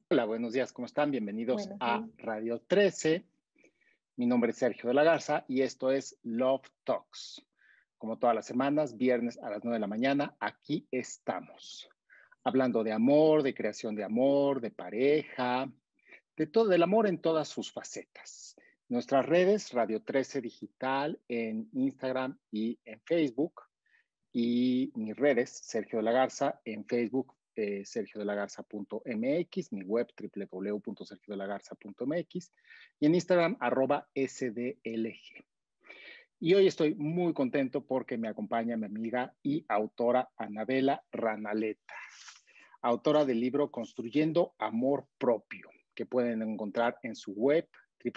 Hola, buenos días, ¿cómo están? Bienvenidos Buenos a días. Radio 13. Mi nombre es Sergio de la Garza y esto es Love Talks. Como todas las semanas, viernes a las 9 de la mañana, aquí estamos. Hablando de amor, de creación de amor, de pareja, de todo, del amor en todas sus facetas. Nuestras redes, Radio 13 Digital en Instagram y en Facebook. Y mis redes, Sergio de la Garza, en Facebook, sergiodelagarza.mx, mi web, www.sergiodelagarza.mx, y en Instagram, @sdlg. Y hoy estoy muy contento porque me acompaña mi amiga y autora Anabela Ranaleta, autora del libro Construyendo Amor Propio, que pueden encontrar en su web,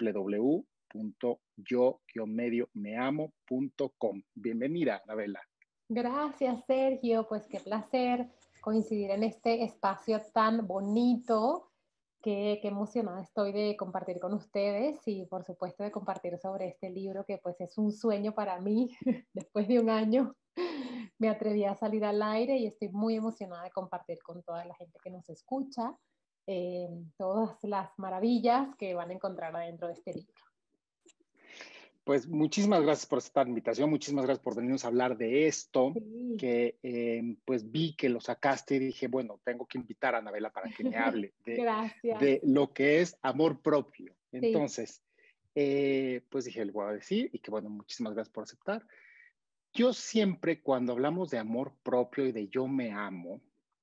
www.yo-mediomeamo.com. Bienvenida, Anabela. Gracias, Sergio. Pues qué placer coincidir en este espacio tan bonito. Qué emocionada estoy de compartir con ustedes y por supuesto de compartir sobre este libro que pues es un sueño para mí. Después de un año me atreví a salir al aire y estoy muy emocionada de compartir con toda la gente que nos escucha todas las maravillas que van a encontrar adentro de este libro. Pues muchísimas gracias por esta invitación, muchísimas gracias por venirnos a hablar de esto, Sí. que pues vi que lo sacaste y dije, bueno, tengo que invitar a Anabela para que me hable Gracias. de lo que es amor propio. Sí. Entonces, pues dije, le voy a decir y que bueno, muchísimas gracias por aceptar. Yo siempre cuando hablamos de amor propio y de yo me amo,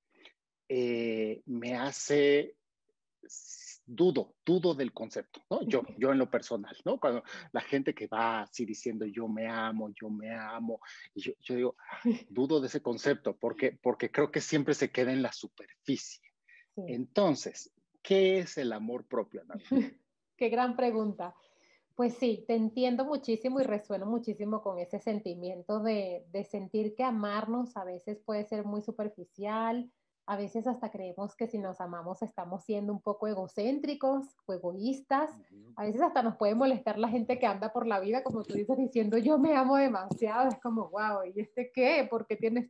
me hace dudo del concepto, ¿no? Yo en lo personal, ¿no? Cuando la gente que va así diciendo yo me amo, y yo digo, dudo de ese concepto porque creo que siempre se queda en la superficie. Sí. Entonces, ¿qué es el amor propio, Anabel? Qué gran pregunta. Pues sí, te entiendo muchísimo y resueno muchísimo con ese sentimiento de sentir que amarnos a veces puede ser muy superficial, a veces hasta creemos que si nos amamos estamos siendo un poco egocéntricos o egoístas, Ujú. a veces hasta nos puede molestar la gente que anda por la vida, como tú dices, diciendo yo me amo demasiado, es como, wow, ¿y este qué? ¿Por qué tiene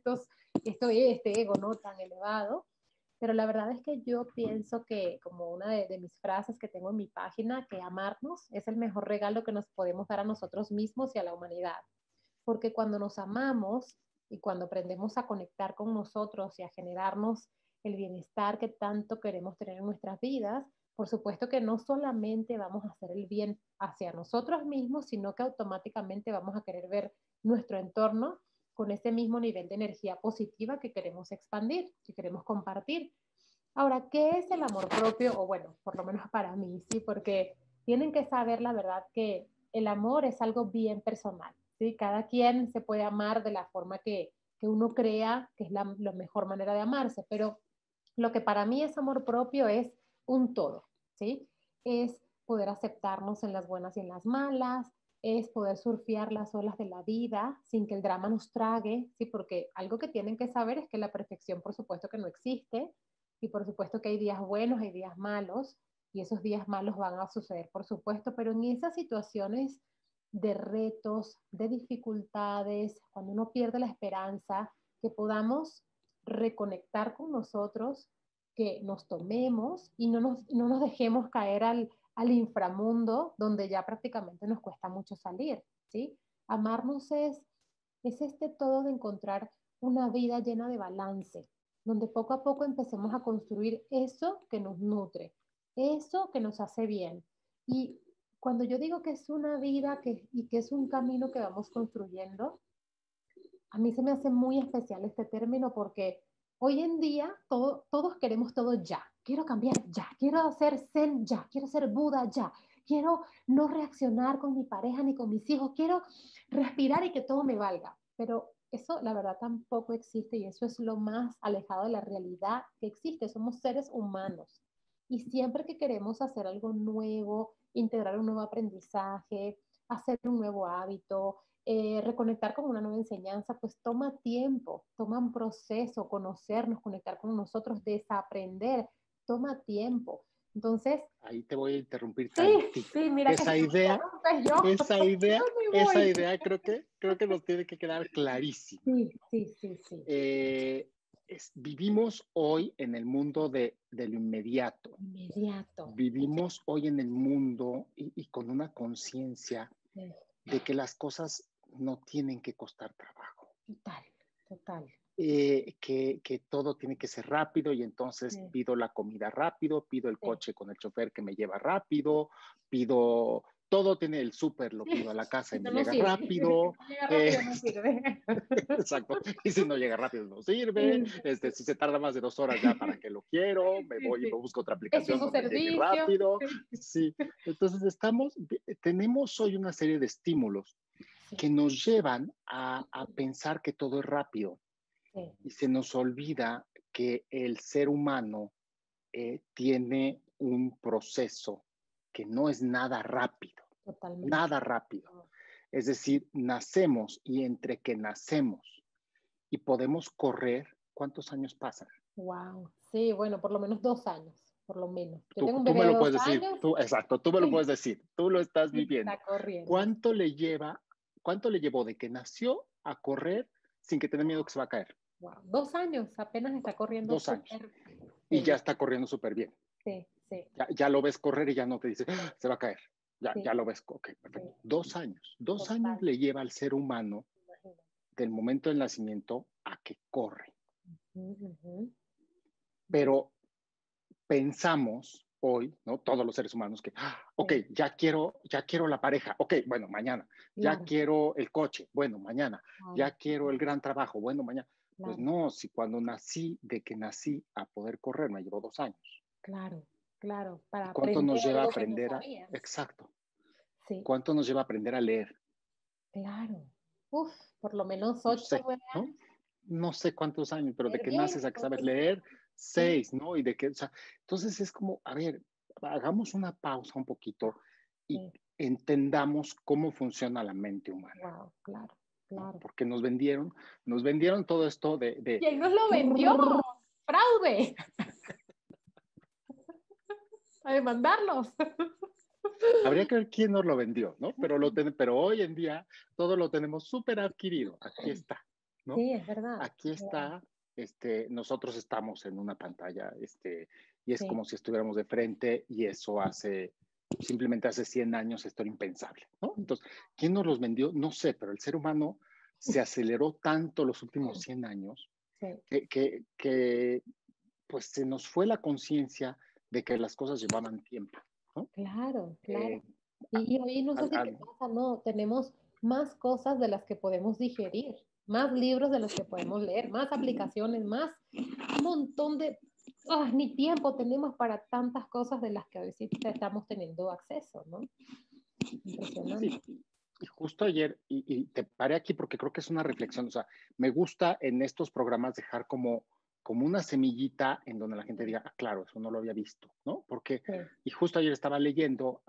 este ego no tan elevado? Pero la verdad es que yo pienso que, como una de mis frases que tengo en mi página, que amarnos es el mejor regalo que nos podemos dar a nosotros mismos y a la humanidad. Porque cuando nos amamos y cuando aprendemos a conectar con nosotros y a generarnos el bienestar que tanto queremos tener en nuestras vidas, por supuesto que no solamente vamos a hacer el bien hacia nosotros mismos, sino que automáticamente vamos a querer ver nuestro entorno con ese mismo nivel de energía positiva que queremos expandir, que queremos compartir. Ahora, ¿qué es el amor propio? O bueno, por lo menos para mí, sí, porque tienen que saber la verdad que el amor es algo bien personal, ¿sí? Cada quien se puede amar de la forma que uno crea que es la mejor manera de amarse, pero lo que para mí es amor propio es un todo, ¿sí? Es poder aceptarnos en las buenas y en las malas, es poder surfear las olas de la vida sin que el drama nos trague, ¿sí? Porque algo que tienen que saber es que la perfección, por supuesto, que no existe y por supuesto que hay días buenos, hay días malos y esos días malos van a suceder, por supuesto, pero en esas situaciones de retos, de dificultades, cuando uno pierde la esperanza, que podamos reconectar con nosotros, que nos tomemos y no nos dejemos caer al inframundo donde ya prácticamente nos cuesta mucho salir, ¿sí? Amarnos es este todo de encontrar una vida llena de balance, donde poco a poco empecemos a construir eso que nos nutre, eso que nos hace bien. Y cuando yo digo que es una vida y que es un camino que vamos construyendo, a mí se me hace muy especial este término porque hoy en día todos queremos todo ya. Quiero cambiar ya, quiero hacer zen ya, quiero ser Buda ya, quiero no reaccionar con mi pareja ni con mis hijos, quiero respirar y que todo me valga. Pero eso la verdad tampoco existe y eso es lo más alejado de la realidad que existe. Somos seres humanos y siempre que queremos hacer algo nuevo, integrar un nuevo aprendizaje, hacer un nuevo hábito, reconectar con una nueva enseñanza, pues toma tiempo, toma un proceso, conocernos, conectar con nosotros, desaprender, toma tiempo. Entonces, Ahí te voy a interrumpir sí, tantito. sí, mira que si me interrumpes yo, yo me Esa voy. idea creo que nos tiene que quedar clarísima. Sí, sí, sí, sí. Eh, vivimos hoy en el mundo de lo inmediato. Inmediato. Vivimos hoy en el mundo y con una conciencia Sí. de que las cosas no tienen que costar trabajo. Total, total. Que todo tiene que ser rápido y entonces Sí. pido la comida rápido, pido el Sí. coche con el chofer que me lleva rápido, pido, todo tiene el súper, lo pido a la casa y Eso me no llega sirve. rápido. Si no llega rápido, no sirve. Exacto. Y si no llega rápido, no sirve. Si se tarda más de 2 horas, ya para qué lo quiero, me Sí, voy y me sí. busco otra aplicación Pésimo donde llegue servicio. rápido. Sí. Entonces tenemos hoy una serie de estímulos que nos llevan a pensar que todo es rápido. Sí. Y se nos olvida que el ser humano tiene un proceso que no es nada rápido, Totalmente. nada rápido. Es decir, nacemos y entre que nacemos y podemos correr, ¿cuántos años pasan? Wow. Sí, bueno, por lo menos 2 años, por lo menos. Yo tengo un Tú bebé me de lo dos puedes decir, años exacto, tú me lo puedes decir, tú lo estás y está viviendo. corriendo. ¿Cuánto le llevó de que nació a correr sin que tenga miedo que se va a caer? Wow. 2 años, apenas está corriendo 2 años. súper Y ya feliz. está corriendo súper bien. Sí, sí, Ya lo ves correr y ya no te dice, "Ah, se va a caer". Ya sí, lo ves, ok, perfecto. sí. 2 años. Dos Total. años le lleva al ser humano Imagínate. del momento del nacimiento a que corre. Ujú. Pero pensamos hoy, ¿no? Todos los seres humanos que, ok, Sí, ya quiero la pareja, ok, bueno, mañana. Ya claro, quiero el coche, bueno, mañana. claro, Ya quiero el gran trabajo, bueno, mañana. Pues claro, no, si cuando nací, de que nací a poder correr, me llevó 2 años. claro, claro, ¿Y para cuánto aprender nos lleva a algo que no aprender a, sabías. exacto, Sí, cuánto nos lleva a aprender a leer? claro. Uf, por lo menos No 8 o sé, 9 ¿no? años. No sé cuántos años, pero de Leer que bien, naces a que sabes entonces, leer, sí, 6, ¿no? Y de que, o sea, entonces es como, a ver, hagamos una pausa un poquito y sí. entendamos cómo funciona la mente humana, Wow, claro, ¿no? claro. Porque nos vendieron todo esto de ¿Quién nos lo vendió? ¡Fraude! A demandarlos. habría que ver quién nos lo vendió, ¿no? Pero hoy en día todo lo tenemos súper adquirido, aquí está, ¿no? Sí, es verdad. Aquí Es verdad. está, nosotros estamos en una pantalla, y es Sí, como si estuviéramos de frente y eso simplemente hace 100 años esto era impensable, ¿no? Entonces, ¿quién nos los vendió? No sé, pero el ser humano se aceleró tanto los últimos 100 años sí, que pues se nos fue la conciencia de que las cosas llevaban tiempo, ¿no? claro, claro. Eh, Y hoy no sé al- si te al- pasa, no, tenemos más cosas de las que podemos digerir, más libros de los que podemos leer, más aplicaciones, más un montón de... ni tiempo tenemos para tantas cosas de las que hoy sí estamos teniendo acceso, ¿no? Impresionante. sí, y justo ayer, y te paré aquí porque creo que es una reflexión, o sea, me gusta en estos programas dejar como una semillita en donde la gente Sí, diga, claro, eso no lo había visto, ¿no? Porque, sí. y justo ayer estaba leyendo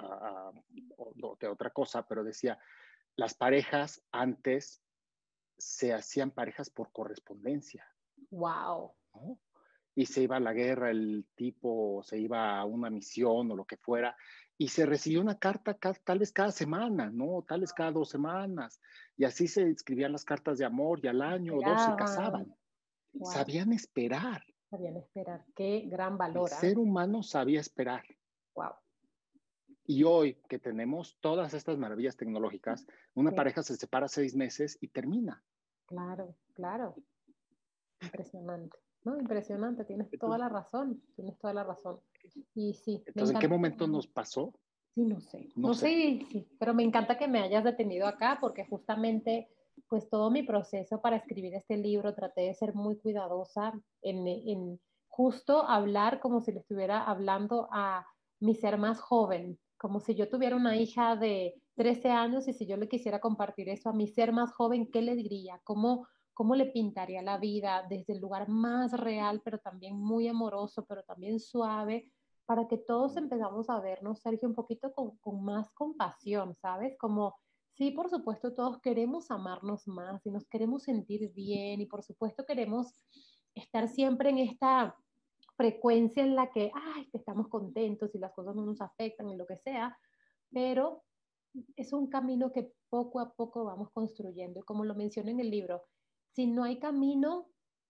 de otra cosa, pero decía, las parejas antes se hacían parejas por correspondencia, Wow. ¿no? Y se iba a la guerra el tipo, se iba a una misión o lo que fuera, y se recibió una carta tal vez cada semana, ¿no? Tal vez cada 2 semanas, y así se escribían las cartas de amor y al año o dos se Esperaban. casaban. Wow. Sabían esperar, Sabían esperar. Qué gran el valor, ¿ah? ser humano sabía esperar. Wow. Y hoy que tenemos todas estas maravillas tecnológicas, una Sí, pareja se separa 6 meses y termina. claro, claro. Impresionante. No, impresionante. Tienes toda Entonces, la razón. Tienes toda la razón. Y sí, me ¿en qué encanta que momento nos pasó? sí, no sé. No No sé, sé. sí, pero me encanta que me hayas detenido acá porque justamente, pues todo mi proceso para escribir este libro traté de ser muy cuidadosa en justo hablar como si le estuviera hablando a mi ser más joven, como si yo tuviera una hija de 13 años y si yo le quisiera compartir eso a mi ser más joven, ¿qué le diría? ¿Cómo le pintaría la vida desde el lugar más real, pero también muy amoroso, pero también suave? Para que todos empezamos a vernos, Sergio, un poquito con más compasión, ¿sabes? Como, sí, por supuesto, todos queremos amarnos más y nos queremos sentir bien y por supuesto queremos estar siempre en esta frecuencia en la que, ay, que estamos contentos y las cosas no nos afectan y lo que sea, pero es un camino que poco a poco vamos construyendo y como lo mencioné en el libro, si no hay camino,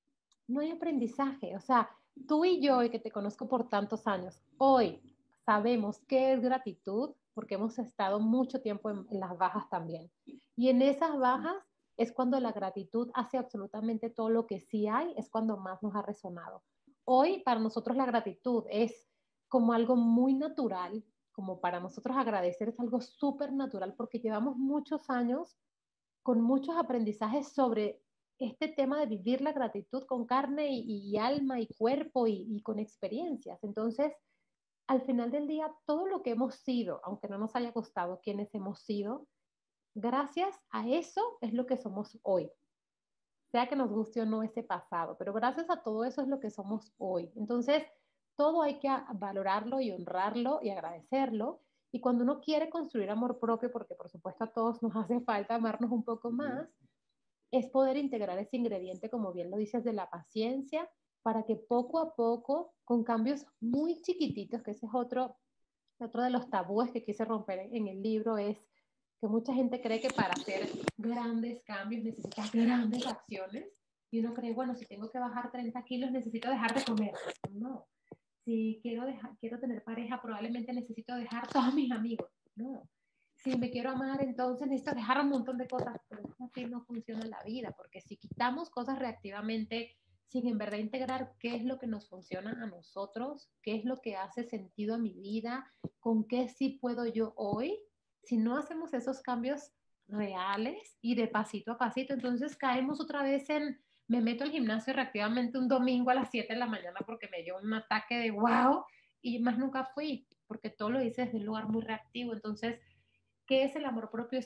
no hay aprendizaje. O sea, tú y yo, y que te conozco por tantos años, hoy sabemos qué es gratitud porque hemos estado mucho tiempo en las bajas también. Y en esas bajas es cuando la gratitud hace absolutamente todo lo que sí hay, es cuando más nos ha resonado. Hoy para nosotros la gratitud es como algo muy natural, como para nosotros agradecer es algo súper natural porque llevamos muchos años con muchos aprendizajes sobre este tema de vivir la gratitud con carne y alma y cuerpo y con experiencias. Entonces, al final del día, todo lo que hemos sido, aunque no nos haya costado quienes hemos sido, gracias a eso es lo que somos hoy. Sea que nos guste o no ese pasado, pero gracias a todo eso es lo que somos hoy. Entonces, todo hay que valorarlo y honrarlo y agradecerlo. Y cuando uno quiere construir amor propio, porque por supuesto a todos nos hace falta amarnos un poco más, es poder integrar ese ingrediente, como bien lo dices, de la paciencia, para que poco a poco, con cambios muy chiquititos, que ese es otro de los tabúes que quise romper en el libro, es que mucha gente cree que para hacer grandes cambios necesitas grandes acciones. Y uno cree, bueno, si tengo que bajar 30 kilos, necesito dejar de comer. No. Si quiero tener pareja, probablemente necesito dejar todos mis amigos. No. Si me quiero amar, entonces necesito dejar un montón de cosas. Pero así no funciona la vida, porque si quitamos cosas reactivamente sin en verdad integrar qué es lo que nos funciona a nosotros, qué es lo que hace sentido a mi vida, con qué sí puedo yo hoy, si no hacemos esos cambios reales y de pasito a pasito, entonces caemos otra vez en, me meto al gimnasio reactivamente un domingo a las 7 de la mañana porque me dio un ataque de wow y más nunca fui, porque todo lo hice desde un lugar muy reactivo. Entonces, ¿qué es el amor propio?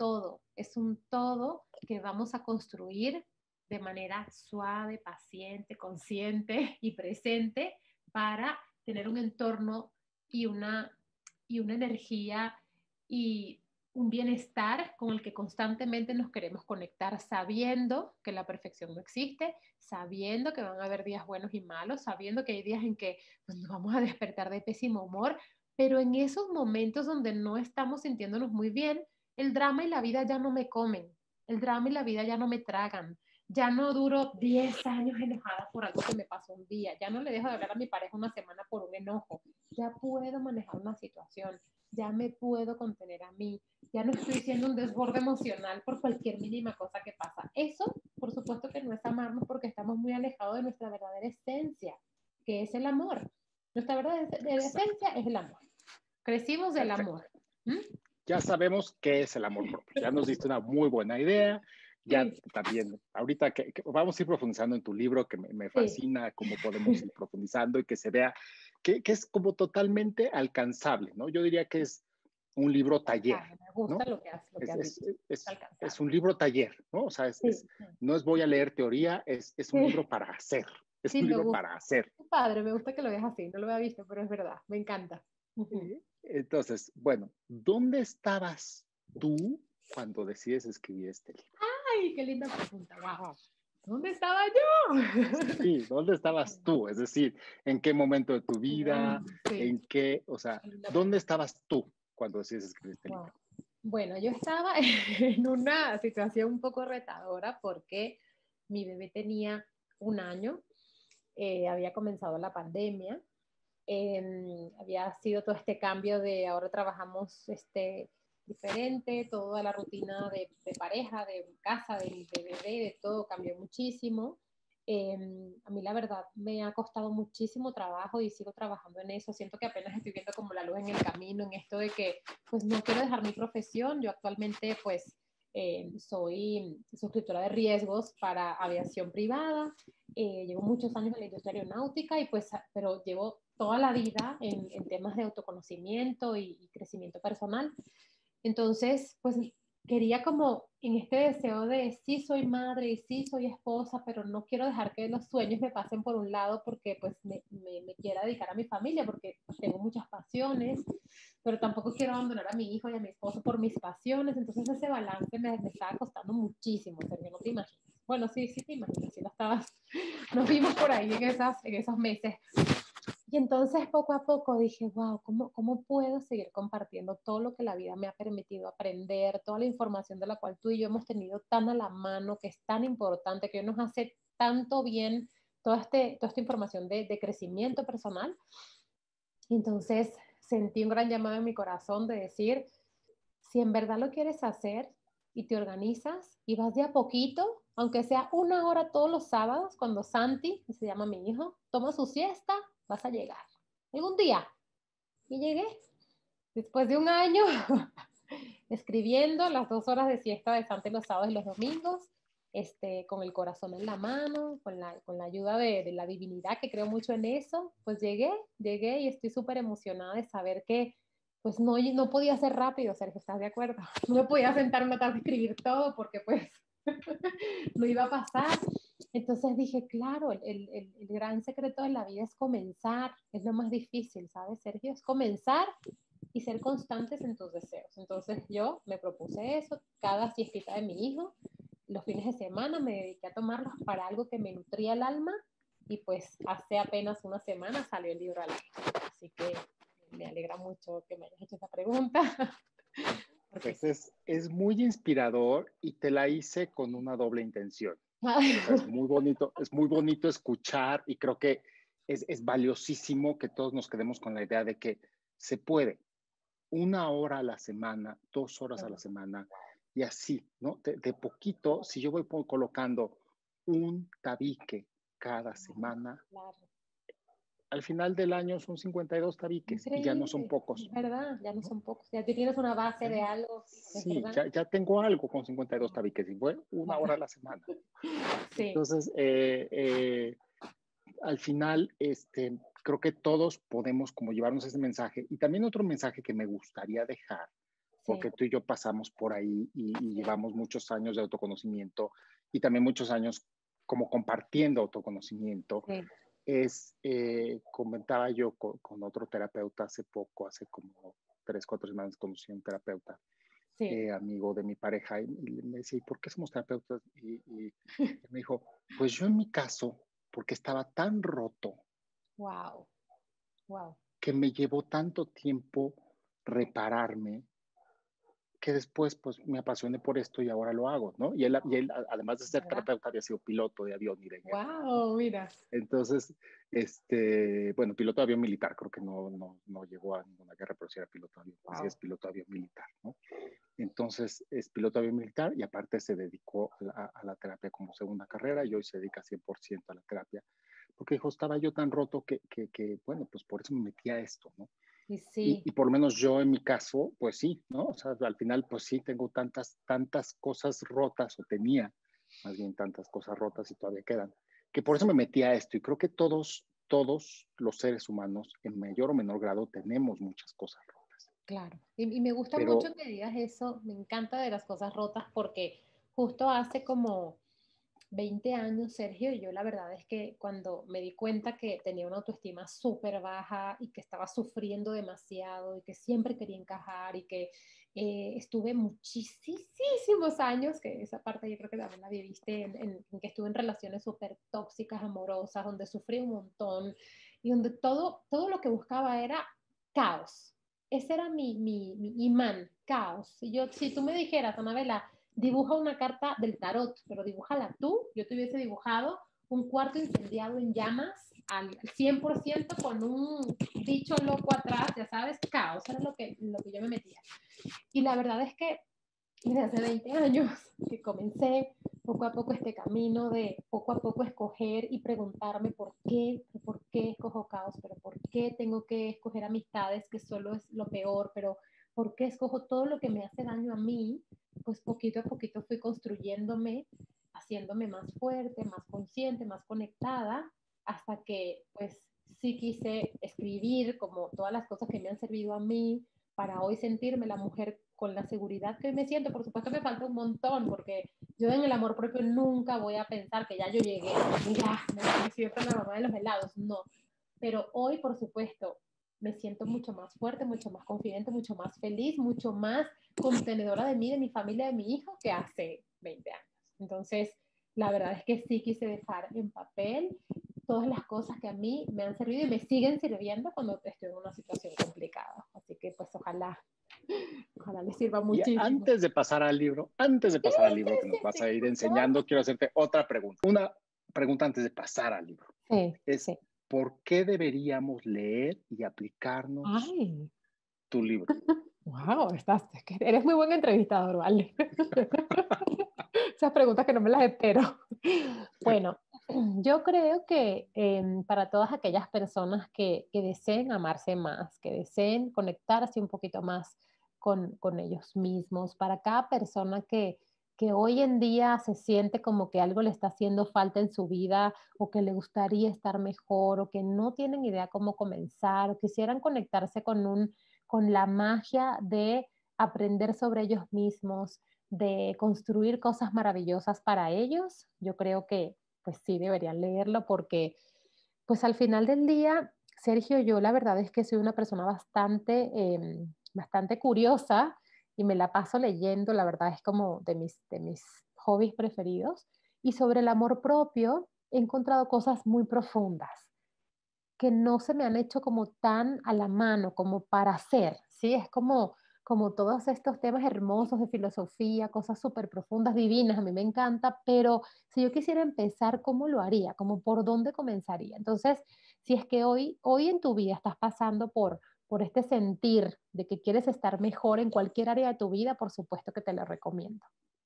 Es un todo que vamos a construir de manera suave, paciente, consciente y presente para tener un entorno y una energía y un bienestar con el que constantemente nos queremos conectar, sabiendo que la perfección no existe, sabiendo que van a haber días buenos y malos, sabiendo que hay días en que pues, nos vamos a despertar de pésimo humor, pero en esos momentos donde no estamos sintiéndonos muy bien, el drama y la vida ya no me comen, el drama y la vida ya no me tragan, ya no duro 10 años enojada por algo que me pasó un día, ya no le dejo de hablar a mi pareja una semana por un enojo, ya puedo manejar una situación, ya me puedo contener a mí, ya no estoy siendo un desborde emocional por cualquier mínima cosa que pasa. Eso, por supuesto que no es amarnos porque estamos muy alejados de nuestra verdadera esencia, que es el amor. Nuestra verdadera esencia es el amor. Crecimos del Perfecto. amor. ¿Mm? Ya sabemos qué es el amor propio. Ya nos diste una muy buena idea. Ya Sí, también, ahorita que vamos a ir profundizando en tu libro, que me sí. fascina cómo podemos ir profundizando y que se vea que es como totalmente alcanzable, ¿no? Yo diría que es un libro taller, Claro, me gusta ¿no? lo que Es, has es, dicho. Es es alcanzable. un libro taller, ¿no? O sea, Sí, no es voy a leer teoría, es un libro sí, para hacer, es sí, un me libro gusta. para hacer. Padre, me gusta que lo veas así. No lo había visto, pero es verdad. Me encanta. Ujú. Entonces, bueno, ¿dónde estabas tú cuando decides escribir este libro? Ay, qué linda pregunta. Wow. ¿Dónde estaba yo? Sí, ¿dónde estabas tú? Es decir, ¿en qué momento de tu vida? Sí, ¿En qué, o sea, qué linda dónde pregunta. estabas tú cuando decides escribir este Wow. libro? Bueno, yo estaba en una situación un poco retadora porque mi bebé tenía un año, había comenzado la pandemia, había sido todo este cambio de ahora trabajamos diferente, toda la rutina de pareja, de casa, de bebé, de todo cambió muchísimo. A mí la verdad me ha costado muchísimo trabajo y sigo trabajando en eso. Siento que apenas estoy viendo como la luz en el camino, en esto de que pues no quiero dejar mi profesión. Yo actualmente pues soy suscriptora de riesgos para aviación privada. Llevo muchos años en la industria aeronáutica y pues, pero llevo toda la vida en temas de autoconocimiento y crecimiento personal. Entonces, pues quería como en este deseo de sí soy madre y sí soy esposa, pero no quiero dejar que los sueños me pasen por un lado porque pues me quiera dedicar a mi familia porque tengo muchas pasiones, pero tampoco quiero abandonar a mi hijo y a mi esposo por mis pasiones. Entonces ese balance me estaba costando muchísimo, Sergio, no te imaginas. Bueno, sí, sí te imaginas, sí lo estabas, nos vimos por ahí en esos meses. Y entonces poco a poco dije, wow, ¿cómo puedo seguir compartiendo todo lo que la vida me ha permitido aprender, toda la información de la cual tú y yo hemos tenido tan a la mano, que es tan importante, que nos hace tanto bien toda esta información de crecimiento personal. Entonces sentí un gran llamado en mi corazón de decir, si en verdad lo quieres hacer y te organizas y vas de a poquito, aunque sea 1 hora todos los sábados, cuando Santi, que se llama mi hijo, toma su siesta, vas a llegar. Algún día. Y llegué. Después de un año escribiendo las 2 horas de siesta de Santi los sábados y los domingos, con el corazón en la mano, con la ayuda de la divinidad, que creo mucho en eso, pues llegué y estoy súper emocionada de saber que pues no podía ser rápido, Sergio, ¿estás de acuerdo? No me podía sentar una tarde a escribir todo porque pues no iba a pasar. Entonces dije, claro, el gran secreto de la vida es comenzar, es lo más difícil, ¿sabes, Sergio? Es comenzar y ser constantes en tus deseos. Entonces yo me propuse eso, cada siestita de mi hijo, los fines de semana me dediqué a tomarlos para algo que me nutría el alma y pues hace apenas una semana salió el libro al aire. Así que me alegra mucho que me hayas hecho esa pregunta. Pues es muy inspirador y te la hice con una doble intención. O sea, es muy bonito escuchar y creo que es valiosísimo que todos nos quedemos con la idea de que se puede 1 hora a la semana, 2 horas a la semana y así, ¿no? De poquito, si yo voy colocando un tabique cada semana, claro. Al final del año son 52 tabiques. Increíble, y ya no son pocos. Es verdad, ya no son pocos. Ya tienes una base de algo. Sí, ya tengo algo con 52 tabiques y fue 1 hora a la semana. Sí. Entonces, al final, creo que todos podemos como llevarnos ese mensaje. Y también otro mensaje que me gustaría dejar, porque tú y yo pasamos por ahí y llevamos muchos años de autoconocimiento y también muchos años como compartiendo autoconocimiento. Comentaba yo con otro terapeuta hace poco, hace como 3, 4 semanas conocí a un terapeuta, amigo de mi pareja, y me decía, ¿y por qué somos terapeutas? Y me dijo, pues yo en mi caso, porque estaba tan roto, que me llevó tanto tiempo repararme, que después pues me apasioné por esto y ahora lo hago, ¿no? Y él además de ser terapeuta, había sido piloto de avión y de guerra. ¡Wow! Mira. Entonces, bueno, piloto de avión militar, creo que no llegó a ninguna guerra, pero sí era piloto de avión, sí es piloto de avión militar, ¿no? Entonces, es piloto de avión militar y aparte se dedicó a la terapia como segunda carrera y hoy se dedica 100% a la terapia, porque dijo, estaba yo tan roto que, bueno, pues por eso me metí a esto, ¿no? Y por lo menos yo en mi caso, pues sí, ¿no? O sea, al final, pues sí, tengo tantas cosas rotas, o tenía más bien tantas cosas rotas y todavía quedan, que por eso me metí a esto. Y creo que todos los seres humanos, en mayor o menor grado, tenemos muchas cosas rotas. Claro, y me gusta mucho que digas eso, me encanta de las cosas rotas porque justo hace como 20 años, Sergio, yo la verdad es que cuando me di cuenta que tenía una autoestima súper baja y que estaba sufriendo demasiado y que siempre quería encajar y que estuve muchísimos años, que esa parte yo creo que también la viviste, en que estuve en relaciones súper tóxicas, amorosas, donde sufrí un montón y donde todo lo que buscaba era caos. Ese era mi imán, caos. Si tú me dijeras, Anabela, dibuja una carta del tarot, pero dibújala tú, yo te hubiese dibujado un cuarto incendiado en llamas al 100% con un bicho loco atrás, ya sabes, caos, era lo que yo me metía. Y la verdad es que desde hace 20 años que comencé poco a poco este camino de poco a poco escoger y preguntarme por qué escojo caos, pero por qué tengo que escoger amistades que solo es lo peor, pero por qué escojo todo lo que me hace daño a mí, pues poquito a poquito fui construyéndome, haciéndome más fuerte, más consciente, más conectada, hasta que pues sí quise escribir como todas las cosas que me han servido a mí para hoy sentirme la mujer con la seguridad que me siento. Por supuesto me falta un montón, porque yo en el amor propio nunca voy a pensar que ya yo llegué, ya me siento la mamá de los helados, no. Pero hoy, por supuesto, me siento mucho más fuerte, mucho más confidente, mucho más feliz, mucho más contenedora de mí, de mi familia, de mi hijo, que hace 20 años. Entonces, la verdad es que sí quise dejar en papel todas las cosas que a mí me han servido y me siguen sirviendo cuando estoy en una situación complicada. Así que pues ojalá les sirva muchísimo. Y antes de pasar al libro, que nos vas a ir enseñando, quiero hacerte otra pregunta. Una pregunta antes de pasar al libro. Sí, Es sí. por qué deberíamos leer y aplicarnos Ay, tu libro. wow, es que eres muy buen entrevistador, ¿vale? Esas preguntas que no me las espero. Bueno, yo creo que para todas aquellas personas que deseen amarse más, que deseen conectarse un poquito más con ellos mismos, para cada persona que hoy en día se siente como que algo le está haciendo falta en su vida o que le gustaría estar mejor o que no tienen idea cómo comenzar o quisieran conectarse con la magia de aprender sobre ellos mismos, de construir cosas maravillosas para ellos, yo creo que pues sí deberían leerlo porque pues al final del día, Sergio, yo la verdad es que soy una persona bastante curiosa y me la paso leyendo, la verdad es como de mis hobbies preferidos. Y sobre el amor propio he encontrado cosas muy profundas que no se me han hecho como tan a la mano como para hacer, ¿sí? Es como todos estos temas hermosos de filosofía, cosas súper profundas, divinas, a mí me encanta, pero si yo quisiera empezar, ¿cómo lo haría? ¿Cómo por dónde comenzaría? Entonces, si es que hoy en tu vida estás pasando por este sentir de que quieres estar mejor en cualquier área de tu vida, por supuesto que te lo recomiendo.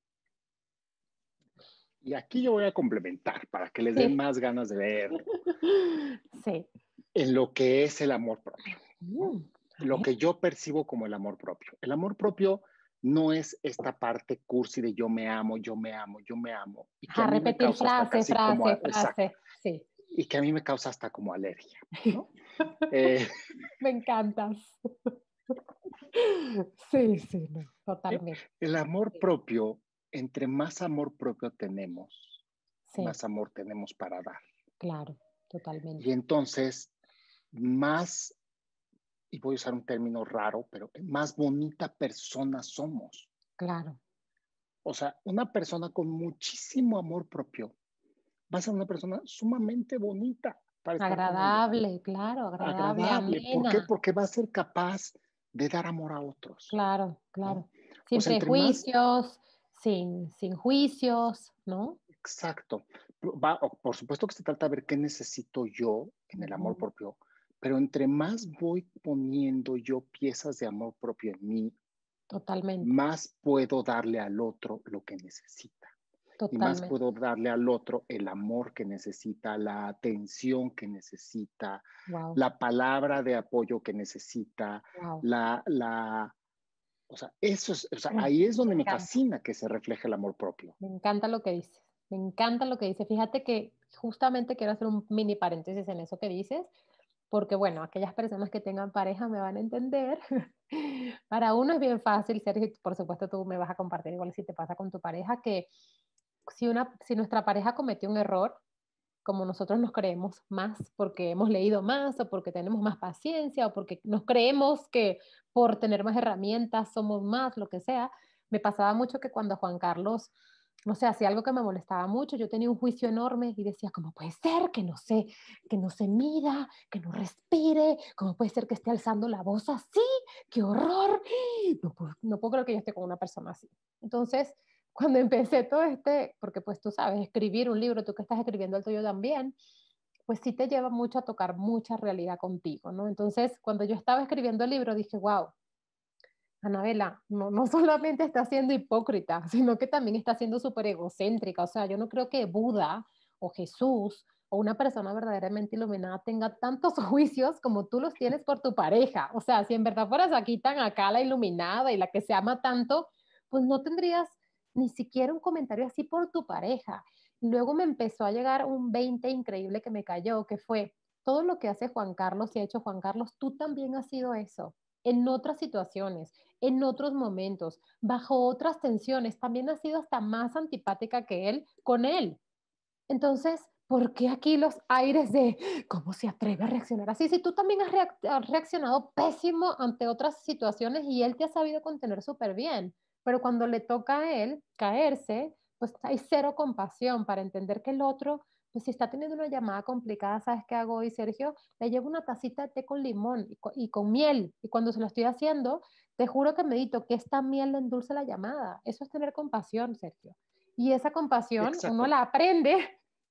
Y aquí yo voy a complementar para que les den Sí. más ganas de leerlo, Sí. en lo que es el amor propio, ¿no? A Lo ver. que yo percibo como el amor propio. El amor propio no es esta parte cursi de yo me amo, yo me amo, yo me amo, y que a A mí me repetir causa hasta frase, casi como, frase, exacto, frase. Sí. y que a mí me causa hasta como alergia, ¿no? Eh, Me encantas. Sí, sí, no, totalmente. el amor Sí, propio, entre más amor propio tenemos, sí, más amor tenemos para dar. claro, Y totalmente. entonces, más, y voy a usar un término raro, pero más bonita persona somos. Claro. O sea, una persona con muchísimo amor propio va a ser una persona sumamente bonita para estar con ella, Agradable, claro, agradable, agradable. ¿Por qué? amena. Porque va a ser capaz de dar amor a otros, Claro, ¿no? claro. O Sin sea, entre más, prejuicios, sin juicios, ¿no? exacto. Por supuesto que se trata de ver qué necesito yo en el amor Ujú. propio, pero entre más voy poniendo yo piezas de amor propio en mí, Totalmente, más puedo darle al otro lo que necesita. Y más totalmente. puedo darle al otro el amor que necesita, la atención que necesita, Wow, la palabra de apoyo que necesita, wow. la, o sea, eso es, o sea, Me ahí es donde me encanta. fascina que se refleje el amor propio. Me encanta lo que dices. Me encanta lo que dices. Fíjate que justamente quiero hacer un mini paréntesis en eso que dices, porque bueno, aquellas personas que tengan pareja me van a entender. Para uno es bien fácil, Sergio, por supuesto tú me vas a compartir igual si te pasa con tu pareja, que si nuestra pareja cometió un error, como nosotros nos creemos más porque hemos leído más o porque tenemos más paciencia o porque nos creemos que por tener más herramientas somos más, lo que sea. Me pasaba mucho que cuando Juan Carlos, no sé, hacía algo que me molestaba mucho, yo tenía un juicio enorme y decía, ¿cómo puede ser que no se mida, que no respire? ¿Cómo puede ser que esté alzando la voz así? ¡Qué horror! No puedo creer que yo esté con una persona así. Entonces, cuando empecé todo porque pues tú sabes, escribir un libro, tú que estás escribiendo el tuyo también, pues sí te lleva mucho a tocar mucha realidad contigo, ¿no? Entonces, cuando yo estaba escribiendo el libro, dije, wow, Anabela, no solamente está siendo hipócrita, sino que también está siendo súper egocéntrica. O sea, yo no creo que Buda o Jesús o una persona verdaderamente iluminada tenga tantos juicios como tú los tienes por tu pareja. O sea, si en verdad fueras aquí tan acá la iluminada y la que se ama tanto, pues no tendrías ni siquiera un comentario así por tu pareja. Luego me empezó a llegar un 20 increíble que me cayó, que fue todo lo que hace Juan Carlos y ha hecho Juan Carlos, tú también has sido eso en otras situaciones, en otros momentos, bajo otras tensiones, también has sido hasta más antipática que él con él. Entonces, ¿por qué aquí los aires de cómo se atreve a reaccionar así? Si tú también has reaccionado pésimo ante otras situaciones y él te ha sabido contener súper bien, pero cuando le toca a él caerse, pues hay cero compasión para entender que el otro, pues si está teniendo una llamada complicada, ¿sabes qué hago hoy, Sergio? Le llevo una tacita de té con limón y con miel, y cuando se lo estoy haciendo, te juro que medito que esta miel le endulce la llamada. Eso es tener compasión, Sergio. Y esa compasión uno Exacto. la aprende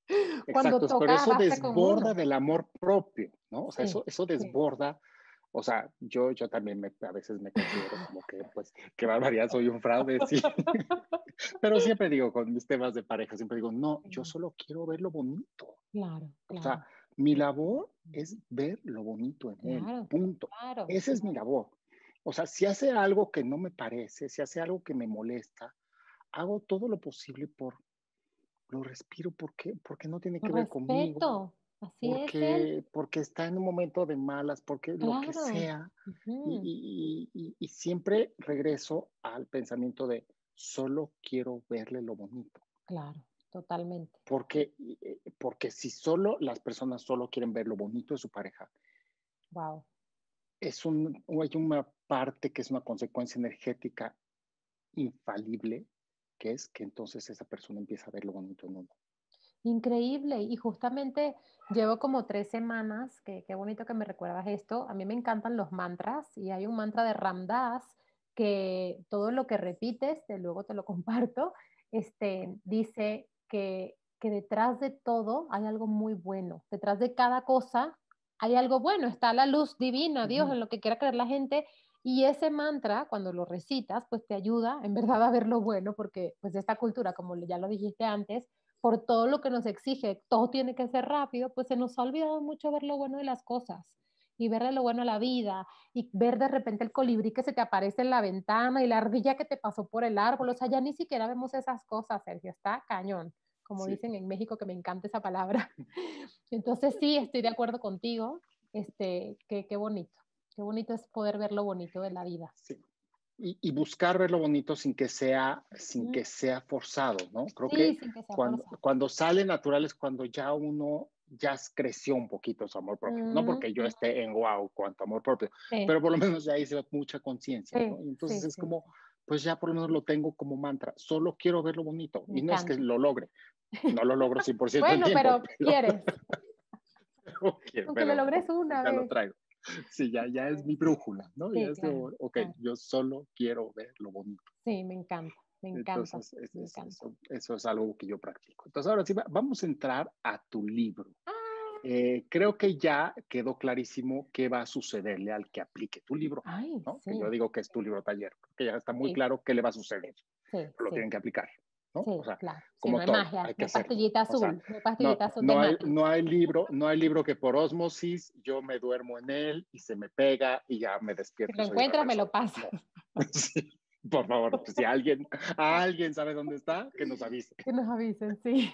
Cuando Exacto, pero toca, eso basta con desborda uno. del amor propio, ¿no? O sea, Sí, eso sí. desborda, o sea, yo también a veces me considero como que, pues, qué barbaridad, soy un fraude, sí, pero siempre digo con mis temas de pareja, siempre digo, no, yo Sí, solo quiero ver lo bonito. claro, O sea, claro. mi labor es ver lo bonito en él, Claro, punto. claro, Esa es mi claro. labor. O sea, si hace algo que no me parece, si hace algo que me molesta, hago todo lo posible por, lo respiro porque no tiene Con que ver conmigo, respeto, así es él. porque está en un momento de malas, porque lo que Claro. sea. Ujú, Y siempre regreso al pensamiento de solo quiero verle lo bonito. claro, totalmente. Porque si solo las personas solo quieren ver lo bonito de su pareja, Wow. hay una parte que es una consecuencia energética infalible, que es que entonces esa persona empieza a ver lo bonito en uno. Increíble. Y justamente llevo como 3 semanas, que qué bonito que me recuerdas esto. A mí me encantan los mantras y hay un mantra de Ram Dass que todo lo que repites, luego te lo comparto, dice que detrás de todo hay algo muy bueno. Detrás de cada cosa hay algo bueno. Está la luz divina, Dios, Ujú. en lo que quiera creer la gente. Y ese mantra, cuando lo recitas, pues te ayuda en verdad a ver lo bueno, porque pues esta cultura, como ya lo dijiste antes, por todo lo que nos exige, todo tiene que ser rápido, pues se nos ha olvidado mucho ver lo bueno de las cosas y verle lo bueno a la vida y ver de repente el colibrí que se te aparece en la ventana y la ardilla que te pasó por el árbol, o sea, ya ni siquiera vemos esas cosas, Sergio, está cañón, como Sí. dicen en México, que me encanta esa palabra. Entonces sí, estoy de acuerdo contigo, qué bonito es poder ver lo bonito de la vida. Sí. Y buscar ver lo bonito sin Mm. que sea forzado, ¿no? Creo Sí, que sin que sea forzado. cuando sale natural es cuando ya uno ya creció un poquito su amor propio. No Mm, porque yo mm, esté en wow cuanto amor propio, sí, pero por lo menos ya hice mucha conciencia, sí, ¿no? Y entonces sí, es sí, como, pues ya por lo menos lo tengo como mantra. Solo quiero ver lo bonito. me Y no es que encanta. lo logre. No lo logro 100% del Bueno, tiempo, pero quieres, pero, aunque lo pero logres una ya lo vez. traigo. Sí, ya es mi brújula, ¿no? Ya Sí, es como, claro, ok, claro. yo solo quiero ver lo bonito. Sí, me encanta, me encanta, Entonces, me encanta. eso es algo que yo practico. Entonces, ahora sí, vamos a entrar a tu libro. Ah, Creo que ya quedó clarísimo qué va a sucederle al que aplique tu libro, ay, ¿no? Que yo sí, digo que es tu libro taller, que ya está muy sí, claro qué le va a suceder. sí, Lo sí, tienen que aplicar, ¿no? O sí, sea, claro. Sí, no como hay todo, magia, hay no que hay hacerlo. pastillita O sea, azul, no hay pastillita azul de no hay libro que por ósmosis yo me duermo en él y se me pega y ya me Si despierto lo y soy otra encuentras, me persona. lo pasas. No. Sí, por favor, pues, si alguien sabe dónde está, que nos avise. Que nos avisen, sí.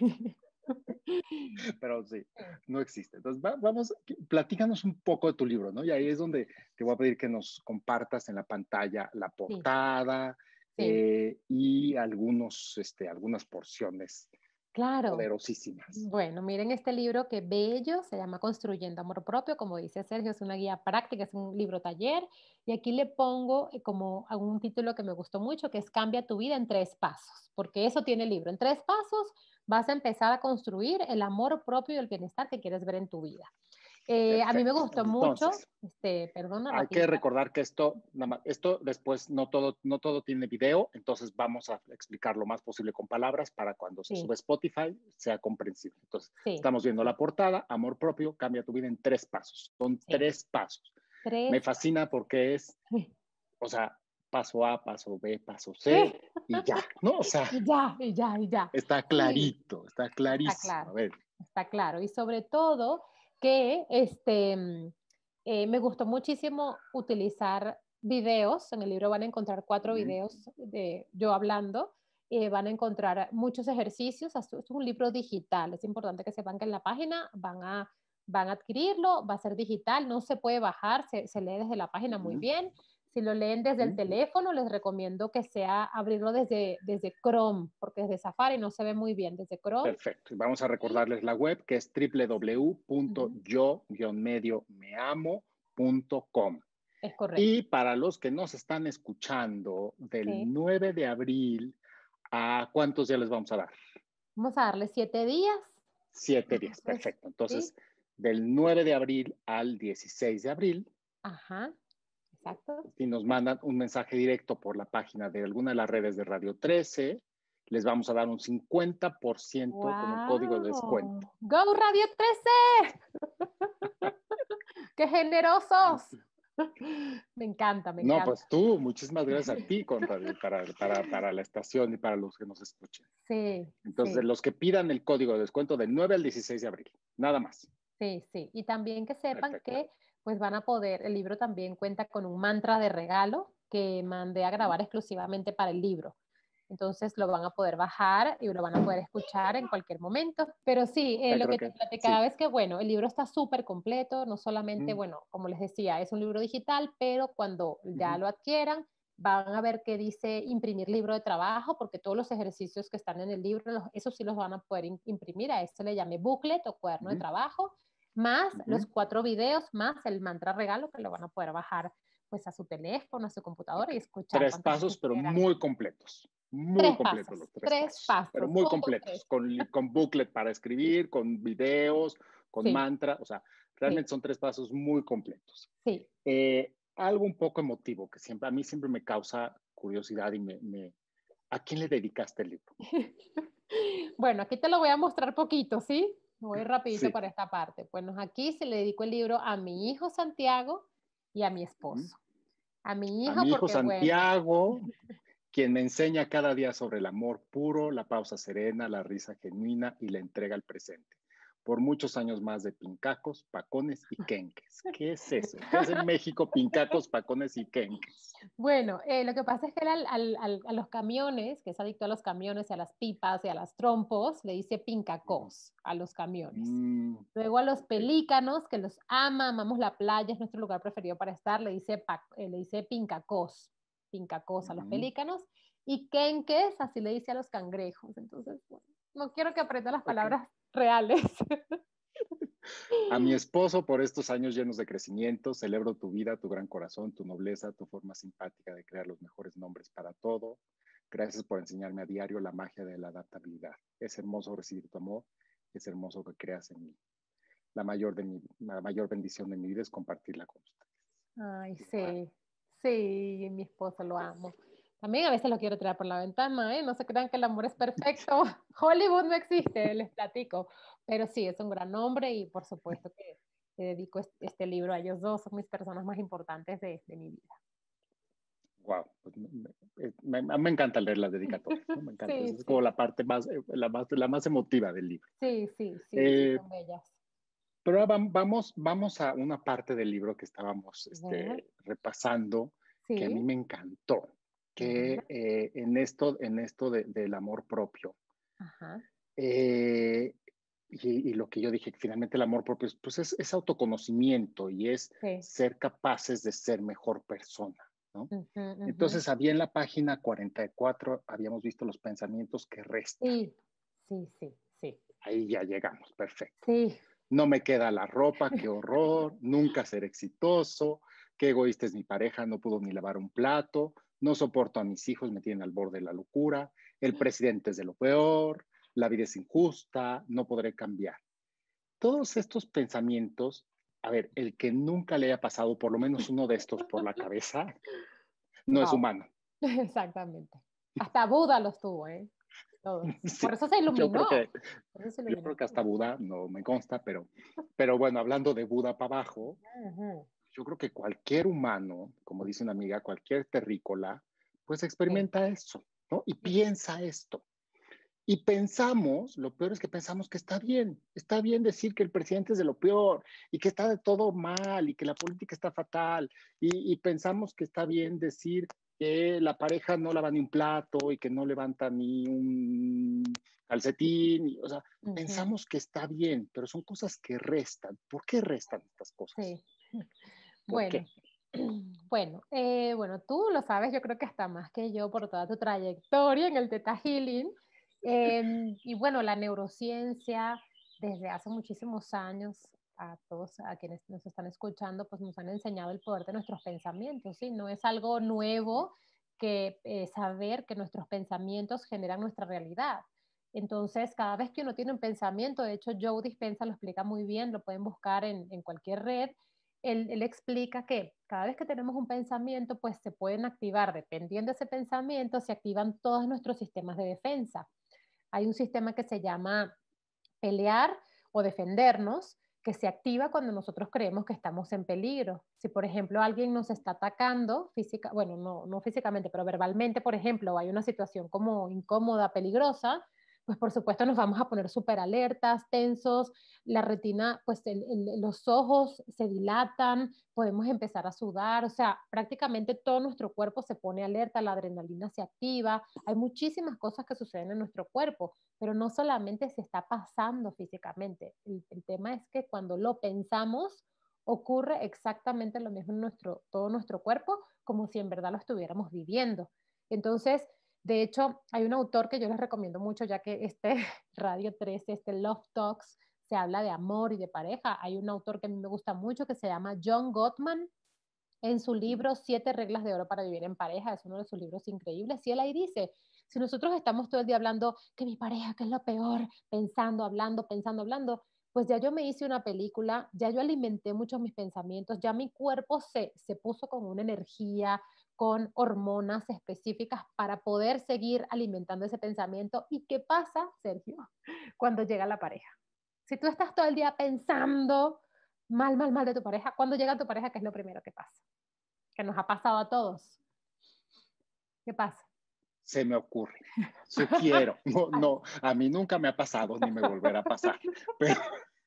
Pero sí, Sí, no existe. Entonces, vamos, platícanos un poco de tu libro, ¿no? Y ahí es donde te voy a pedir que nos compartas en la pantalla la sí, portada sí. y algunas porciones Claro. poderosísimas. Bueno, miren este libro que bello, se llama Construyendo Amor Propio, como dice Sergio, es una guía práctica, es un libro taller, y aquí le pongo como a un título que me gustó mucho, que es Cambia tu vida en 3 pasos, porque eso tiene el libro. En 3 pasos vas a empezar a construir el amor propio y el bienestar que quieres ver en tu vida. A mí me Perfecto. gustó mucho, Entonces, perdona, hay que rapidito. recordar que esto después no todo tiene video, entonces vamos a explicar lo más posible con palabras para cuando se Sí, sube a Spotify sea comprensible. Entonces, sí, estamos viendo sí, la portada, amor propio, cambia tu vida en 3 pasos. Son sí. 3 pasos. Me Tres. fascina porque o sea, paso A, paso B, paso C y ya, ¿no? O sea, Y ya, y ya, y ya. está Sí, clarito, está está clarísimo. A claro. ver. Está claro. Y sobre todo que me gustó muchísimo utilizar videos. En el libro van a encontrar 4 videos de yo hablando. Van a encontrar muchos ejercicios. Esto es un libro digital. Es importante que sepan que en la página van a adquirirlo. Va a ser digital. No se puede bajar. Se lee desde la página muy Ujú, bien. Si lo leen desde el ujú. teléfono, les recomiendo que sea abrirlo desde Chrome, porque desde Safari no se ve muy bien. Desde Chrome. Perfecto. Y vamos a Y, recordarles la web que es ujú, www.yo-mediomeamo.com. es correcto. Y para los que nos están escuchando, Sí. del 9 de abril, ¿a cuántos días les vamos a dar? Vamos a darle 7 días. 7 días, Entonces, perfecto. sí. Entonces, del 9 de abril al 16 de abril, Ajá. Exacto. si nos mandan un mensaje directo por la página de alguna de las redes de Radio 13, les vamos a dar un 50% como código de descuento. ¡Wow! ¡Go Radio 13! ¡Qué generosos! Me encanta, me No, encanta. pues tú, muchísimas gracias a ti, Conrad, para la estación y para los que nos escuchen. Sí, Entonces, sí. los que pidan el código de descuento del 9 al 16 de abril, nada más. Sí, sí. Y también que sepan Perfecto. que pues van a poder, el libro también cuenta con un mantra de regalo que mandé a grabar exclusivamente para el libro. Entonces lo van a poder bajar y lo van a poder escuchar en cualquier momento. Pero sí, lo Creo que te que sí. platicaba es que, bueno, el libro está súper completo, no solamente, Ujú, bueno, como les decía, es un libro digital, pero cuando ya ujú, lo adquieran, van a ver que dice imprimir libro de trabajo, porque todos los ejercicios que están en el libro, esos sí los van a poder imprimir. A este le llamé booklet o cuaderno de ujú, trabajo, más los ujú. 4 videos, más el mantra regalo que lo van a poder bajar pues a su teléfono, a su computadora Ok. y escuchar 3 cuantas pasos, veces pero quieran. muy completos. Muy Tres completos pasos, los 3 tres pasos, pero pasos, muy un, dos, completos, tres. con booklet para escribir, con videos, con Sí, mantra, o sea, sí, realmente son 3 pasos muy completos. sí. Algo un poco emotivo que siempre, a mí siempre me causa curiosidad y ¿a quién le dedicaste el libro? Bueno, aquí te lo voy a mostrar poquito, ¿sí? Voy rapidito Sí. para esta parte. Bueno, aquí se le dedico el libro a mi hijo Santiago y a mi Ujú. esposo. A mi A hijo mi hijo porque, bueno, Santiago, quien me enseña cada día sobre el amor puro, la pausa serena, la risa genuina y la entrega al presente. Por muchos años más de pincacos, pacones y quenques. ¿Qué es eso? ¿Qué hace en México pincacos, pacones y quenques? bueno, lo que pasa es que él a los camiones, que es adicto a los camiones y a las pipas y a las trompos, le dice Ujú. pincacos a los camiones. Mm, Luego a los ok. pelícanos, que los ama, amamos la playa, es nuestro lugar preferido para estar, le dice pincacos, pincacos a los Ujú. pelícanos. Y quenques, así le dice a los cangrejos. Entonces, bueno, no quiero que aprenda las Ok. palabras reales. A mi esposo, por estos años llenos de crecimiento, celebro tu vida, tu gran corazón, tu nobleza, tu forma simpática de crear los mejores nombres para todo. Gracias por enseñarme a diario la magia de la adaptabilidad. Es hermoso recibir tu amor, es hermoso que creas en mí. La mayor bendición de mi vida es compartirla con ustedes. Ay, Wow. sí, sí, mi esposo lo amo. También a veces lo quiero tirar por la ventana, ¿eh? No se crean que el amor es perfecto. Hollywood no existe, les platico. Pero sí, es un gran hombre y por supuesto que le dedico este libro a ellos dos, son mis personas más importantes de mi vida. Wow. Pues me encanta leer las dedicatorias, ¿no? Me encanta. Sí, Esa es como sí, la parte más, la más emotiva del libro. sí, sí, sí, sí, Eh, son bellas. Pero vamos a una parte del libro que estábamos A ver, repasando, que a mí sí, me encantó, ajá, que en esto del amor propio, ajá, eh, y lo que yo dije, que finalmente el amor propio pues es autoconocimiento y es sí, ser capaces de ser mejor persona, ¿no? ujú, ujú, Entonces, había en la página 44, habíamos visto los pensamientos que restan. sí, sí, sí, sí, Ahí ya llegamos, perfecto. sí, No me queda la ropa, qué horror, nunca ser exitoso, qué egoísta es mi pareja, no pudo ni lavar un plato, no soporto a mis hijos, me tienen al borde de la locura, el presidente es de lo peor, la vida es injusta, no podré cambiar. Todos estos pensamientos, a ver, el que nunca le haya pasado por lo menos uno de estos por la cabeza, no es wow. humano. Exactamente. Hasta Buda los tuvo, ¿eh? Todos. Por Sí, eso se yo creo iluminó. que, Por eso se yo creo iluminó. que hasta Buda, no me consta, pero bueno, hablando de Buda para abajo, Ujú. yo creo que cualquier humano, como dice una amiga, cualquier terrícola, pues Sí, experimenta eso, ¿no? Y sí, piensa esto. Y pensamos, lo peor es que pensamos que está bien decir que el presidente es de lo peor y que está de todo mal y que la política está fatal y pensamos que está bien decir que la pareja no lava ni un plato y que no levanta ni un calcetín, o sea, ujú, pensamos que está bien, pero son cosas que restan. ¿Por qué restan estas cosas? sí. ¿Por Bueno, qué? bueno, tú lo sabes, yo creo que hasta más que yo por toda tu trayectoria en el Theta Healing. Y bueno, la neurociencia desde hace muchísimos años a todos a quienes nos están escuchando, pues nos han enseñado el poder de nuestros pensamientos, ¿sí? No es algo nuevo que saber que nuestros pensamientos generan nuestra realidad. Entonces, cada vez que uno tiene un pensamiento, de hecho, Joe Dispenza lo explica muy bien, lo pueden buscar en cualquier red, él explica que cada vez que tenemos un pensamiento, pues se pueden activar, dependiendo de ese pensamiento, se activan todos nuestros sistemas de defensa. Hay un sistema que se llama pelear o defendernos, que se activa cuando nosotros creemos que estamos en peligro. Si, por ejemplo, alguien nos está atacando, bueno, no físicamente, pero verbalmente, por ejemplo, hay una situación como incómoda, peligrosa, pues por supuesto nos vamos a poner súper alertas, tensos, la retina, pues los ojos se dilatan, podemos empezar a sudar, o sea, prácticamente todo nuestro cuerpo se pone alerta, la adrenalina se activa, hay muchísimas cosas que suceden en nuestro cuerpo, pero no solamente se está pasando físicamente, el tema es que cuando lo pensamos, ocurre exactamente lo mismo en todo nuestro cuerpo, como si en verdad lo estuviéramos viviendo. Entonces, de hecho, hay un autor que yo les recomiendo mucho, ya que este Radio 13, este Love Talks, se habla de amor y de pareja. Hay un autor que a mí me gusta mucho que se llama John Gottman. En su libro Siete reglas de oro para vivir en pareja, es uno de sus libros increíbles, y él ahí dice, si nosotros estamos todo el día hablando que mi pareja, que es lo peor, pensando, hablando, pensando, hablando, pues ya yo me hice una película, ya yo alimenté muchos mis pensamientos, ya mi cuerpo se puso con una energía, con hormonas específicas para poder seguir alimentando ese pensamiento. ¿Y qué pasa, Sergio, cuando llega la pareja? Si tú estás todo el día pensando mal, mal, mal de tu pareja, cuando llega tu pareja, ¿qué es lo primero que pasa? Que nos ha pasado a todos. ¿Qué pasa? Se me ocurre, sugiero, no, a mí nunca me ha pasado ni me volverá a pasar, pero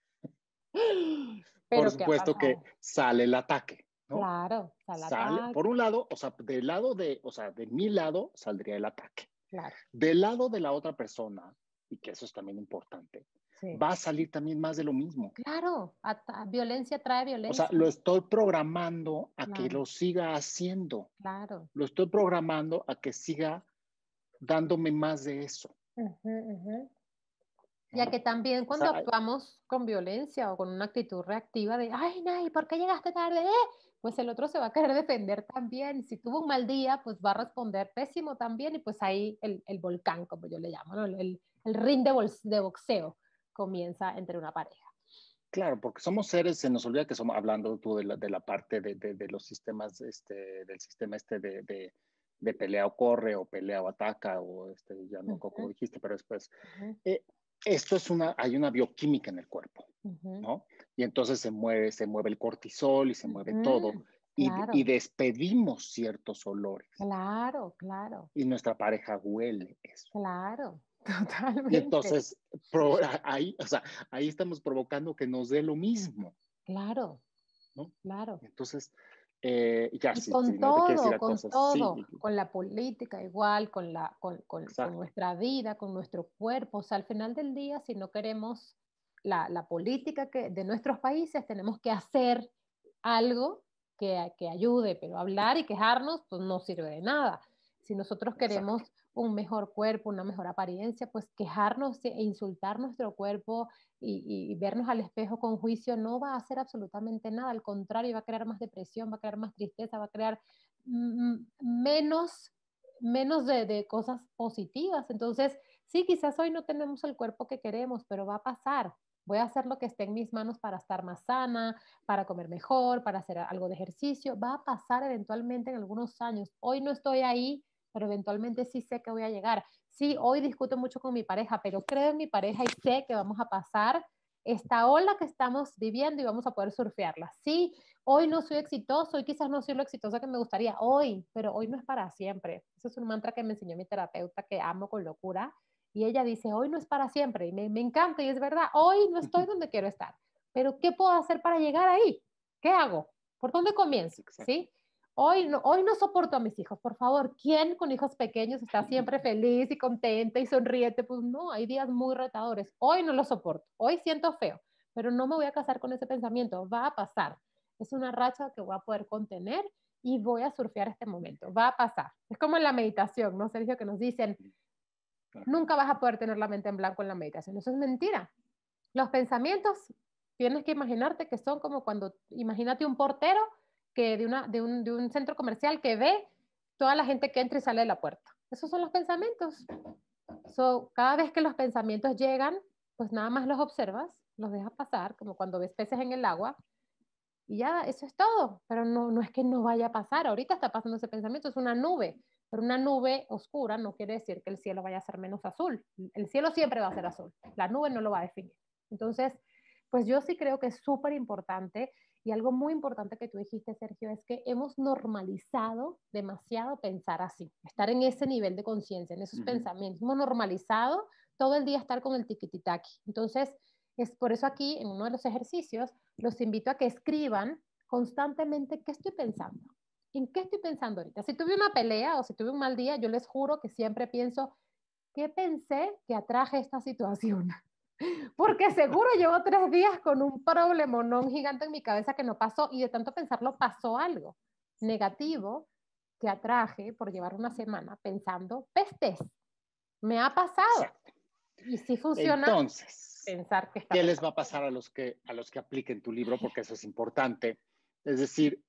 por Pero ¿qué ha supuesto que pasado? sale el ataque, ¿no? Claro, está el Sale, por ataque, un lado, o sea, del lado o sea, de mi lado saldría el ataque. claro, Del lado de la otra persona, y que eso es también importante, sí. va a salir también más de lo mismo. Claro, violencia trae O sea, violencia, lo estoy programando a que claro, lo siga haciendo. claro. Lo estoy programando a que siga dándome más de eso, Ujú, ujú. Ya ¿no? que también O cuando sea, actuamos con violencia o con una actitud reactiva de, ay, Nay, ¿por qué llegaste tarde? Pues el otro se va a querer defender también. Si tuvo un mal día, pues va a responder pésimo también y pues ahí el volcán, como yo le llamo, ¿no? El ring de boxeo comienza entre una pareja. claro, porque somos seres, se nos olvida que somos, hablando tú de la parte de los sistemas, del sistema de pelea o corre, o pelea o ataca, o ya no como Ujú, dijiste, pero después, ujú, esto es hay una bioquímica en el cuerpo, ujú, ¿no? Y entonces se mueve el cortisol y se mueve todo, ujú. y Claro, despedimos ciertos olores, claro, claro, y nuestra pareja huele eso. claro, Y totalmente, entonces, ahí, o sea, ahí estamos provocando que nos dé lo mismo, claro, ¿no? claro. Entonces, ya, Y si no te quieres ir a con cosas, todo, sí, con la política igual, con exacto, nuestra vida, con nuestro cuerpo. O sea, al final del día, si no queremos la política de nuestros países, tenemos que hacer algo que ayude, pero hablar y quejarnos, pues no sirve de nada. Si nosotros queremos exacto. un mejor cuerpo, una mejor apariencia, pues quejarnos e insultar nuestro cuerpo y vernos al espejo con juicio no va a hacer absolutamente nada, al contrario, va a crear más depresión, va a crear más tristeza, va a crear menos, menos de cosas positivas. Entonces, sí, quizás hoy no tenemos el cuerpo que queremos, pero va a pasar. Voy a hacer lo que esté en mis manos para estar más sana, para comer mejor, para hacer algo de ejercicio. Va a pasar eventualmente en algunos años. Hoy no estoy ahí, pero eventualmente sí sé que voy a llegar. Sí, hoy discuto mucho con mi pareja, pero creo en mi pareja y sé que vamos a pasar esta ola que estamos viviendo y vamos a poder surfearla. Sí, hoy no soy exitoso, hoy quizás no soy lo exitosa que me gustaría hoy, pero hoy no es para siempre. Ese es un mantra que me enseñó mi terapeuta que amo con locura. Y ella dice, hoy no es para siempre. Y me encanta y es verdad, hoy no estoy donde quiero estar. Pero ¿qué puedo hacer para llegar ahí? ¿Qué hago? ¿Por dónde comienzo? Exacto. ¿Sí? Hoy no soporto a mis hijos, por favor. ¿Quién con hijos pequeños está siempre feliz y contenta y sonriente? Pues no, hay días muy retadores. Hoy no lo soporto, hoy siento feo, pero no me voy a casar con ese pensamiento, va a pasar. Es una racha que voy a poder contener y voy a surfear este momento, va a pasar. Es como en la meditación, ¿no, Sergio? Que nos dicen, Claro. nunca vas a poder tener la mente en blanco en la meditación. Eso es mentira. Los pensamientos, tienes que imaginarte que son como cuando, imagínate un portero que de un centro comercial que ve toda la gente que entra y sale de la puerta. Esos son los pensamientos. So, cada vez que los pensamientos llegan, pues nada más los observas, los dejas pasar, como cuando ves peces en el agua, Y ya, eso es todo, pero no es que no vaya a pasar, ahorita está pasando ese pensamiento, es una nube, pero una nube oscura no quiere decir que el cielo vaya a ser menos azul, el cielo siempre va a ser azul, la nube no lo va a definir. Entonces, pues yo sí creo que es súper importante y algo muy importante que tú dijiste, Sergio, es que hemos normalizado demasiado pensar así, estar en ese nivel de conciencia, en esos pensamientos, hemos normalizado todo el día estar con el tiquititaki. Entonces, es por eso aquí, en uno de los ejercicios, los invito a que escriban constantemente qué estoy pensando. ¿En qué estoy pensando ahorita? Si tuve una pelea o si tuve un mal día, yo les juro que siempre pienso, ¿qué pensé que atraje esta situación? Porque seguro llevo 3 días con un problemonón gigante en mi cabeza que no pasó y de tanto pensarlo pasó algo negativo que atraje por llevar una semana pensando pestes. Me ha pasado. Exacto. Y sí funciona Entonces, pensar que está ¿qué les pensando. va a pasar a los que apliquen tu libro? Porque eso es importante. Es decir,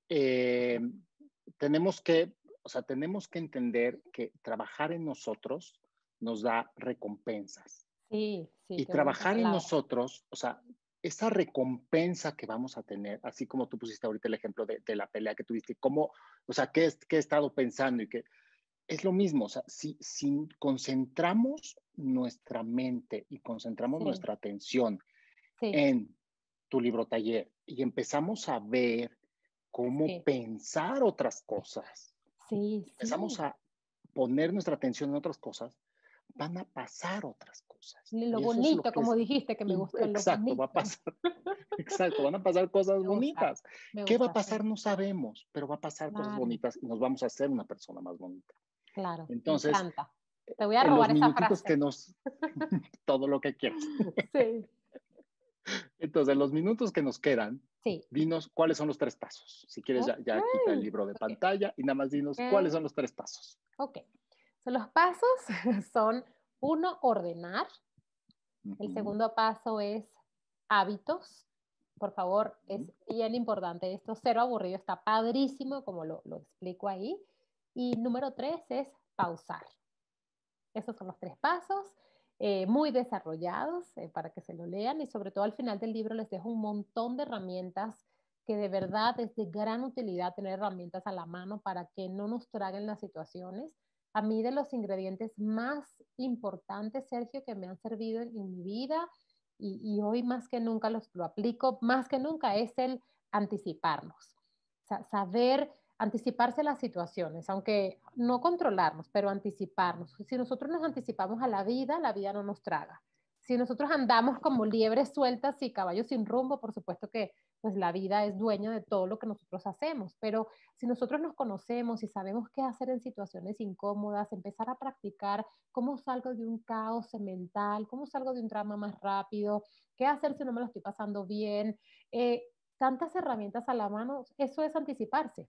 tenemos que, o sea, tenemos que entender que trabajar en nosotros nos da recompensas. Sí, sí, Y qué bonita trabajar en palabra. nosotros, o sea, esa recompensa que vamos a tener, así como tú pusiste ahorita el ejemplo de la pelea que tuviste, cómo, o sea, qué he estado pensando y que es lo mismo, o sea, si concentramos nuestra mente y concentramos Sí, nuestra atención sí, en tu libro taller y empezamos a ver cómo sí, pensar otras cosas, sí, empezamos sí. a poner nuestra atención en otras cosas, van a pasar otras cosas. Lo Y eso es lo bonito, que como es dijiste, que me gustó, lo exacto, va a bonito. pasar, exacto, van a pasar cosas Me gusta, bonitas. me ¿Qué va a gusta, sí. pasar? No sabemos, pero va a pasar cosas Claro, bonitas y nos vamos a hacer una persona más bonita. claro, me Entonces, encanta. Te voy a en los robar esa minutitos que frase. nos, todo lo que quieras. Sí, Entonces, en los minutos que nos quedan, sí. dinos cuáles son los 3 pasos. Si quieres, Ok, ya quita el libro de ok, pantalla y nada más dinos cuáles ok. son los 3 pasos. Ok. So, los pasos son, uno, ordenar. Uh El -huh, segundo paso es hábitos. Por favor, uh -huh. es bien importante esto. Cero aburrido, está padrísimo, como lo explico ahí. Y número 3 es pausar. Esos son los 3 pasos, muy desarrollados para que se lo lean y sobre todo al final del libro les dejo un montón de herramientas que de verdad es de gran utilidad tener herramientas a la mano para que no nos traguen las situaciones. A mí de los ingredientes más importantes, Sergio, que me han servido en mi vida y hoy más que nunca lo aplico, más que nunca es el anticiparnos. Saber anticiparse a las situaciones, aunque no controlarnos, pero anticiparnos. Si nosotros nos anticipamos a la vida no nos traga. Si nosotros andamos como liebres sueltas y caballos sin rumbo, por supuesto que pues la vida es dueña de todo lo que nosotros hacemos, pero si nosotros nos conocemos y sabemos qué hacer en situaciones incómodas, empezar a practicar cómo salgo de un caos mental, cómo salgo de un drama más rápido, qué hacer si no me lo estoy pasando bien, tantas herramientas a la mano, eso es anticiparse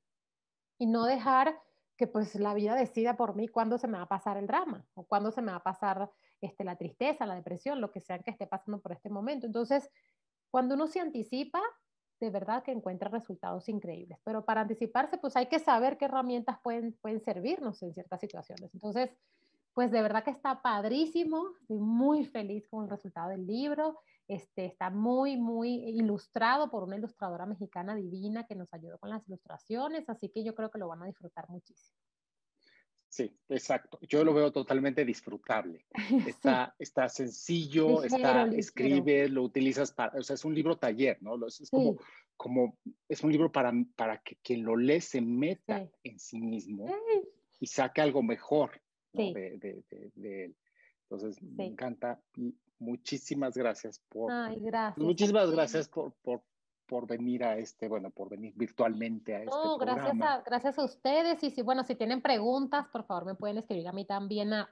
y no dejar que pues la vida decida por mí cuándo se me va a pasar el drama o cuándo se me va a pasar la tristeza, la depresión, lo que sea que esté pasando por este momento. Entonces, cuando uno se anticipa, de verdad que encuentra resultados increíbles. Pero para anticiparse, pues hay que saber qué herramientas pueden servirnos en ciertas situaciones. Entonces, pues de verdad que está padrísimo. Estoy muy feliz con el resultado del libro. Está muy, muy ilustrado por una ilustradora mexicana divina que nos ayudó con las ilustraciones, así que yo creo que lo van a disfrutar muchísimo. Sí, exacto. Yo lo veo totalmente disfrutable. Sí, Está sencillo, ligero, ligero. escribes, lo utilizas para, o sea, es un libro taller, ¿no? Es Sí, como, es un libro para que quien lo lee se meta sí, en sí mismo sí, y saque algo mejor, ¿no? sí, De él. Entonces, me sí. encanta y muchísimas gracias Ay, pues gracias a muchísimas ti. gracias por venir bueno, por venir virtualmente a este No, programa. gracias a ustedes. Y si, bueno, si tienen preguntas, por favor me pueden escribir a mí también a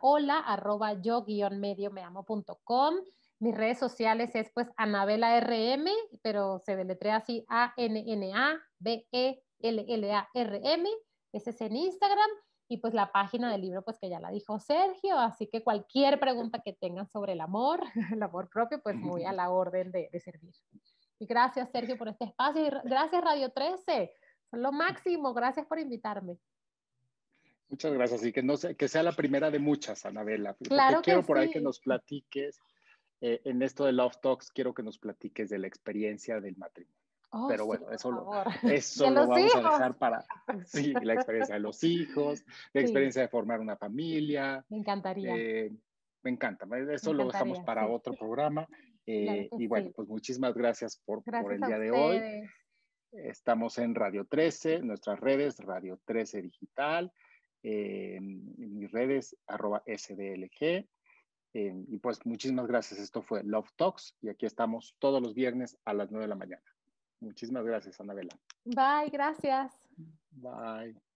hola@yo-medio-me-amo.com. Mis redes sociales es pues Anabela RM, pero se deletrea así ANNABELLARM. Ese es en Instagram. Y pues la página del libro, pues que ya la dijo Sergio. Así que cualquier pregunta que tengan sobre el amor, el amor propio, pues muy a la orden de servir. Y gracias, Sergio, por este espacio. Y gracias, Radio 13. Son lo máximo. Gracias por invitarme. Muchas gracias y que, no sea, que sea la primera de muchas, Anabela, porque Claro que quiero por ahí que sí. nos platiques en esto de Love Talks, quiero que nos platiques de la experiencia del matrimonio. Oh, Pero sí, bueno, por favor. Y eso a lo los vamos a hijos. dejar para, sí, la experiencia de los hijos, la Sí, experiencia de formar una familia. me encantaría, eh, Me encanta, me eso lo dejamos encantaría, para sí. otro programa. Claro que Y bueno, sí. pues muchísimas gracias por Gracias el a día de hoy. ustedes. Estamos en Radio 13, nuestras redes, Radio 13 Digital, en mis redes, @SDLG. Y pues muchísimas gracias. Esto fue Love Talks y aquí estamos todos los viernes a las 9 de la mañana. Muchísimas gracias, Anabela. Bye, gracias. Bye.